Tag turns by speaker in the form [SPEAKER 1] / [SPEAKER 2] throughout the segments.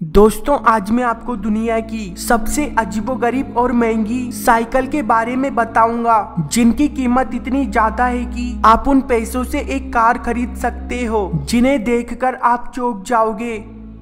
[SPEAKER 1] दोस्तों आज मैं आपको दुनिया की सबसे अजीबोगरीब और महंगी साइकिल के बारे में बताऊंगा जिनकी कीमत इतनी ज्यादा है कि आप उन पैसों से एक कार खरीद सकते हो जिन्हें देखकर आप चौंक जाओगे।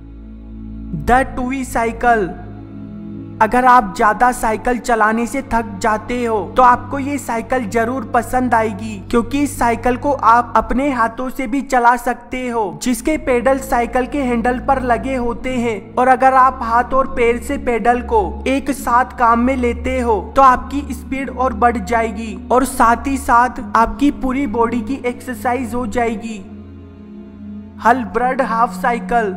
[SPEAKER 1] द टूवी साइकिल। अगर आप ज्यादा साइकिल चलाने से थक जाते हो तो आपको ये साइकिल जरूर पसंद आएगी, क्योंकि इस साइकिल को आप अपने हाथों से भी चला सकते हो, जिसके पेडल साइकिल के हैंडल पर लगे होते हैं। और अगर आप हाथ और पैर से पेडल को एक साथ काम में लेते हो तो आपकी स्पीड और बढ़ जाएगी और साथ ही साथ आपकी पूरी बॉडी की एक्सरसाइज हो जाएगी। हलब्रड हाफ साइकिल।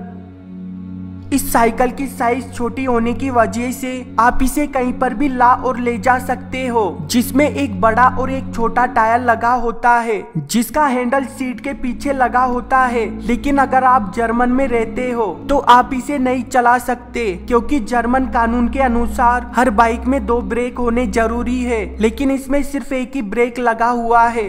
[SPEAKER 1] इस साइकिल की साइज छोटी होने की वजह से आप इसे कहीं पर भी ला और ले जा सकते हो, जिसमें एक बड़ा और एक छोटा टायर लगा होता है जिसका हैंडल सीट के पीछे लगा होता है। लेकिन अगर आप जर्मन में रहते हो तो आप इसे नहीं चला सकते, क्योंकि जर्मन कानून के अनुसार हर बाइक में 2 ब्रेक होने जरूरी है, लेकिन इसमें सिर्फ एक ही ब्रेक लगा हुआ है।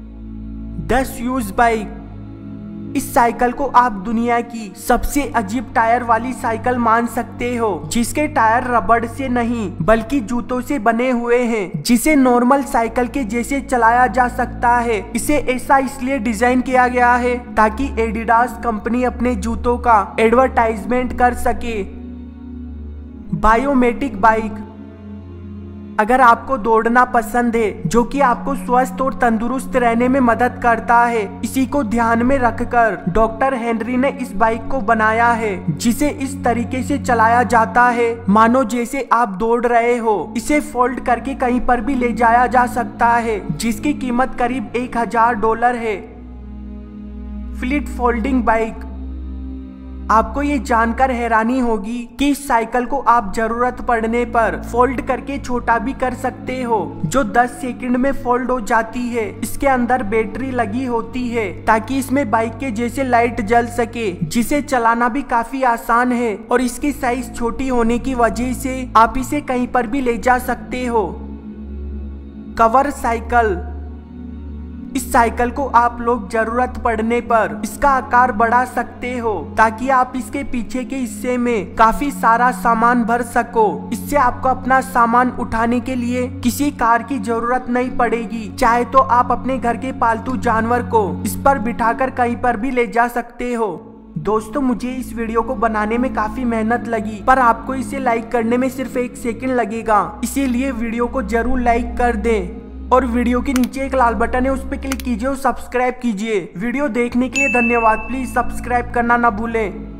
[SPEAKER 1] 10 यूज बाइक। इस साइकिल को आप दुनिया की सबसे अजीब टायर वाली साइकिल मान सकते हो, जिसके टायर रबड़ से नहीं बल्कि जूतों से बने हुए हैं, जिसे नॉर्मल साइकिल के जैसे चलाया जा सकता है। इसे ऐसा इसलिए डिजाइन किया गया है ताकि एडिडास कंपनी अपने जूतों का एडवर्टाइजमेंट कर सके। Biometric bike. अगर आपको दौड़ना पसंद है जो कि आपको स्वस्थ और तंदुरुस्त रहने में मदद करता है, इसी को ध्यान में रखकर डॉक्टर हेनरी ने इस बाइक को बनाया है, जिसे इस तरीके से चलाया जाता है मानो जैसे आप दौड़ रहे हो। इसे फोल्ड करके कहीं पर भी ले जाया जा सकता है, जिसकी कीमत करीब $1000 है। Flit folding bike. आपको ये जानकर हैरानी होगी कि इस साइकिल को आप जरूरत पड़ने पर फोल्ड करके छोटा भी कर सकते हो, जो 10 सेकंड में फोल्ड हो जाती है। इसके अंदर बैटरी लगी होती है ताकि इसमें बाइक के जैसे लाइट जल सके, जिसे चलाना भी काफी आसान है। और इसकी साइज छोटी होने की वजह से आप इसे कहीं पर भी ले जा सकते हो। Cover cycle. इस साइकिल को आप लोग जरूरत पड़ने पर इसका आकार बढ़ा सकते हो ताकि आप इसके पीछे के हिस्से में काफी सारा सामान भर सको। इससे आपको अपना सामान उठाने के लिए किसी कार की जरूरत नहीं पड़ेगी। चाहे तो आप अपने घर के पालतू जानवर को इस पर बिठाकर कहीं पर भी ले जा सकते हो। दोस्तों मुझे इस वीडियो को बनाने में काफी मेहनत लगी, पर आपको इसे लाइक करने में सिर्फ 1 सेकंड लगेगा, इसीलिए वीडियो को जरूर लाइक कर दें। और वीडियो के नीचे एक लाल बटन है, उस पर क्लिक कीजिए और सब्सक्राइब कीजिए। वीडियो देखने के लिए धन्यवाद। प्लीज सब्सक्राइब करना ना भूलें।